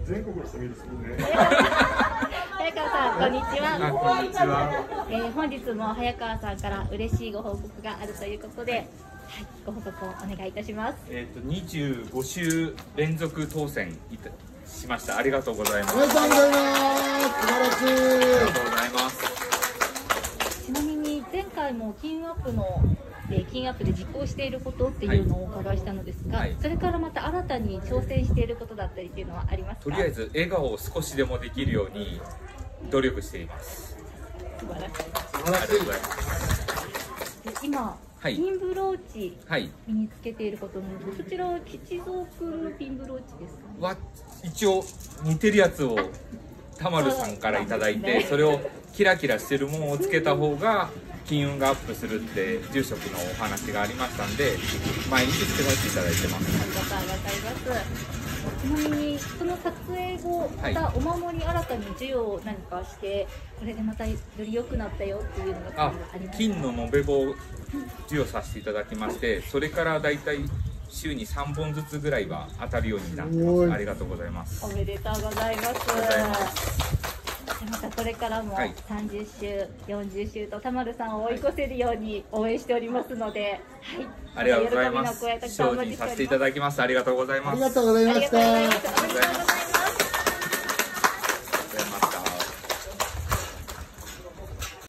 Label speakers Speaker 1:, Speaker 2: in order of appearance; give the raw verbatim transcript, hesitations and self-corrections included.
Speaker 1: 全国の人見る好きね。
Speaker 2: 早川さん、こんにちは。
Speaker 3: こんにちは。
Speaker 2: えー、本日も早川さんから嬉しいご報告があるということで、はい、ご報告をお願いいたします。
Speaker 3: えっとにじゅうご週連続当選いたしました。ありがとうございます。
Speaker 4: おめでとうございます。素晴らしい。
Speaker 3: ありがとうございます。
Speaker 2: ちなみに前回も金運アップので金アップで実行していることっていうのをお伺いしたのですが、はい、それからまた新たに挑戦していることだったりっていうのはありますか？
Speaker 3: とりあえず笑顔を少しでもできるように努力しています。
Speaker 2: 素晴らしい。
Speaker 4: 素晴らしい。
Speaker 3: ありがとうございます。
Speaker 2: で今、はい、ピンブローチ、はい、身につけていることも、こちらは吉蔵くんのピンブローチですか、ね？
Speaker 3: は一応似てるやつをたまるさんからいただいて、それをキラキラしてるものをつけた方が金運がアップするって住職のお話がありましたんで、毎日つけさせていただいてます。
Speaker 2: ありがとうございます。ちなみにその撮影後、またお守り新たに授与を何かして、これでまたより良くなったよっていうのがありますか？
Speaker 3: 金の延べ棒を授与させていただきまして、それからだいたい週にさんぼんずつぐらいは当たるようになってます。ありがとうございます。
Speaker 2: おめでとうございます。またこれからもさんじゅっ週、よんじゅっ週とたまるさんを追い越せるように応援しておりますので、
Speaker 3: はい、ありがとうございます。精進させていただきます。ありがとうございます。
Speaker 4: ありがとうございました。
Speaker 2: ありがとうございます。おめでとうございます。